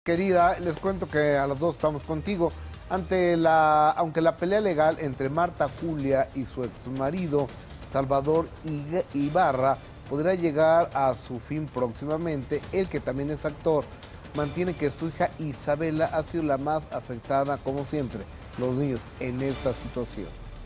Querida, les cuento que a las dos estamos contigo. Aunque la pelea legal entre Marta Julia y su exmarido, Salvador Ibarra, podrá llegar a su fin próximamente, él, que también es actor, mantiene que su hija Isabela ha sido la más afectada, como siempre, los niños en esta situación.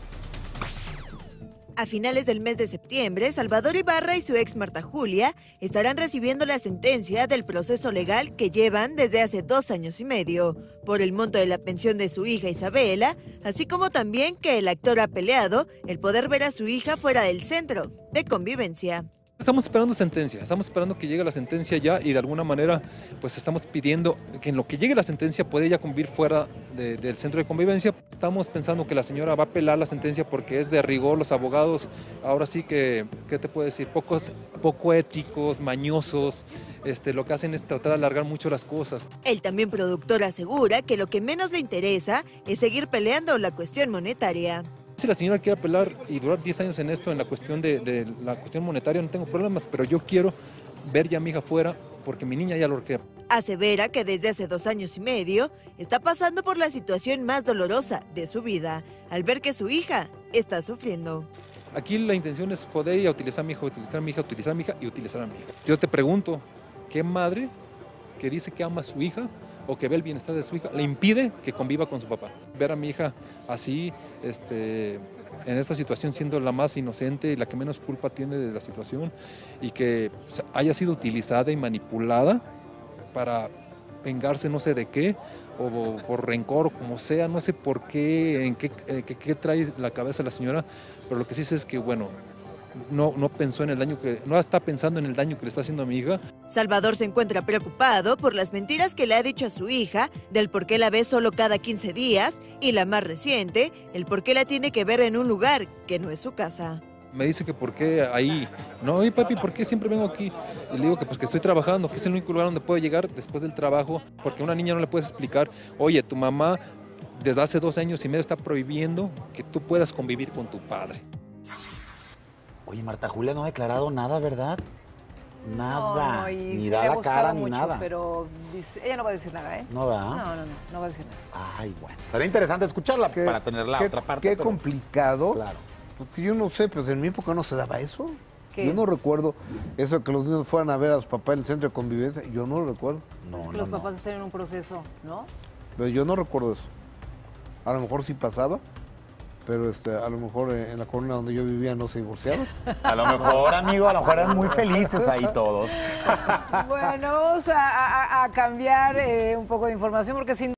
A finales del mes de septiembre, Salvador Ibarra y su ex Marta Julia estarán recibiendo la sentencia del proceso legal que llevan desde hace 2 años y medio, por el monto de la pensión de su hija Isabela, así como también que el actor ha peleado el poder ver a su hija fuera del centro de convivencia. Estamos esperando sentencia, estamos esperando que llegue la sentencia ya y de alguna manera pues estamos pidiendo que en lo que llegue la sentencia puede ella convivir fuera del centro de convivencia. Estamos pensando que la señora va a apelar la sentencia porque es de rigor. Los abogados ahora sí que, ¿qué te puedo decir? Poco éticos, mañosos, lo que hacen es tratar de alargar mucho las cosas. El también productor asegura que lo que menos le interesa es seguir peleando la cuestión monetaria. Si la señora quiere apelar y durar 10 años en esto, en la cuestión de la cuestión monetaria, no tengo problemas, pero yo quiero ver ya a mi hija fuera porque mi niña ya lo requiere. Asevera que desde hace 2 años y medio está pasando por la situación más dolorosa de su vida, al ver que su hija está sufriendo. Aquí la intención es joder y utilizar a mi hija, utilizar a mi hija, utilizar a mi hija y utilizar a mi hija. Yo te pregunto, ¿qué madre que dice que ama a su hija o que ve el bienestar de su hija le impide que conviva con su papá? Ver a mi hija así, en esta situación, siendo la más inocente y la que menos culpa tiene de la situación, y que haya sido utilizada y manipulada para vengarse no sé de qué, o por rencor, o como sea, no sé por qué, qué trae la cabeza la señora, pero lo que sí sé es que, bueno, no pensó en el daño no está pensando en el daño que le está haciendo a mi hija. Salvador se encuentra preocupado por las mentiras que le ha dicho a su hija, del por qué la ve solo cada 15 días, y la más reciente, el por qué la tiene que ver en un lugar que no es su casa. Me dice que por qué ahí, no, oye papi, ¿por qué siempre vengo aquí? Y le digo que pues que estoy trabajando, que es el único lugar donde puedo llegar después del trabajo, porque a una niña no le puedes explicar, oye, tu mamá desde hace 2 años y medio está prohibiendo que tú puedas convivir con tu padre. Oye, Marta Julia no ha declarado nada, ¿verdad? Nada, no, ni da la cara ni nada. Pero ella no va a decir nada, ¿eh? ¿No va? No va a decir nada. Ay, bueno. Sería interesante escucharla para tener la otra parte. Qué complicado. Claro. Porque yo no sé, pues en mi época no se daba eso. ¿Qué? Yo no recuerdo eso, que los niños fueran a ver a su papá en el centro de convivencia. Yo no lo recuerdo. Es que los papás están en un proceso, ¿no? Pero yo no recuerdo eso. A lo mejor sí pasaba, pero a lo mejor en la colonia donde yo vivía no se divorciaban. A lo mejor, amigo, a lo mejor eran muy felices ahí todos. Bueno, vamos a cambiar un poco de información porque sin